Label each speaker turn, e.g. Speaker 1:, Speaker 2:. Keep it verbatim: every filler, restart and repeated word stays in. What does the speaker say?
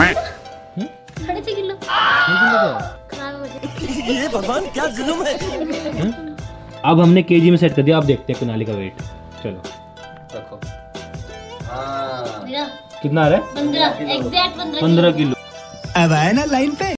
Speaker 1: साढ़े छह किलो खराब हो जाए।
Speaker 2: ये भगवान क्या जुल्म है।
Speaker 3: अब हमने केजी में सेट कर दिया, अब देखते हैं कुनाली का वेट। चलो
Speaker 2: रखो। हाँ
Speaker 1: मेरा
Speaker 3: कितना आ रहा है?
Speaker 1: पंद्रह एग्जैक्ट पंद्रह
Speaker 3: पंद्रह किलो।
Speaker 4: अब आए ना लाइन पे।